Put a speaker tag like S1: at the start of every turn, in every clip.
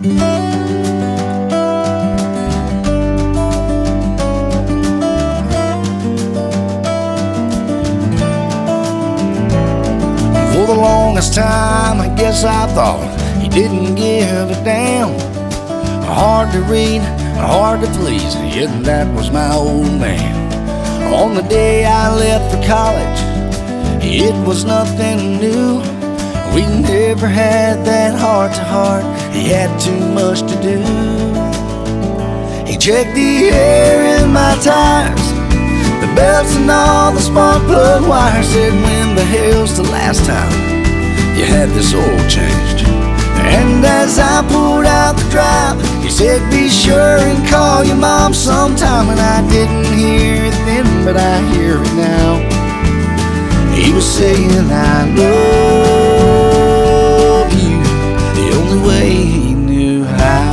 S1: For the longest time, I guess I thought he didn't give a damn. Hard to read, hard to please, yet that was my old man. On the day I left for college, it was nothing new. We never had that heart-to-heart, he had too much to do. He checked the air in my tires, the belts and all the spark plug wires. Said, when the hell's the last time you had this oil changed? And as I pulled out the drive, he said, be sure and call your mom sometime. And I didn't hear it then, but I hear it now. He was saying, I love you, the only way he knew how.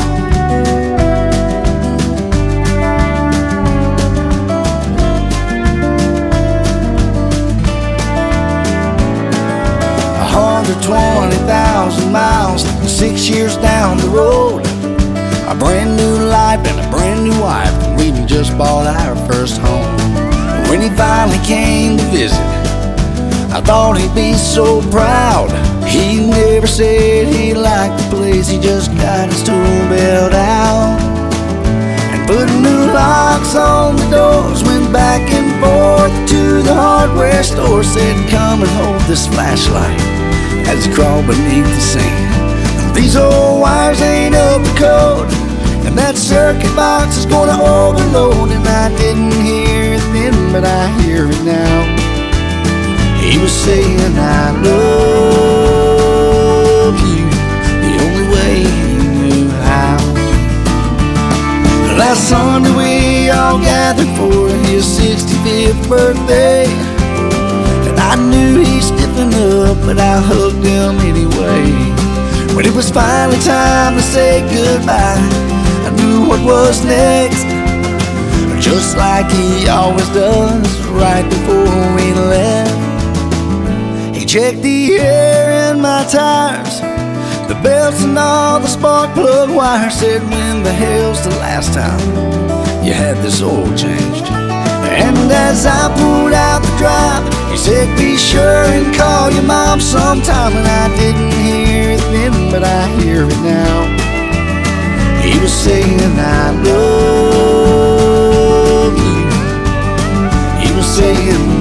S1: $120,000 miles, 6 years down the road. A brand new life and a brand new wife. We'd just bought our first home. When he finally came to visit, I thought he'd be so proud. He never said he liked the place, he just got his tool belt out and put new locks on the doors. Went back and forth to the hardware store. Said, come and hold this flashlight as he crawled beneath the sand. These old wires ain't up to code, and that circuit box is gonna overload. And I didn't hear it then, but I hear it now. He was saying, I love you, the only way he knew how. Last Sunday we all gathered for his 65th birthday, and I knew he'd stiffen up, but I hugged him anyway. When it was finally time to say goodbye, I knew what was next, just like he always does right before we left. He checked the air in my tires, the belts and all the spark plug wires. Said, when the hell's the last time you had this oil changed? And as I pulled out the drive, he said, be sure and call your mom sometime. And I didn't hear it then, but I hear it now. He was saying, I love you. He was saying,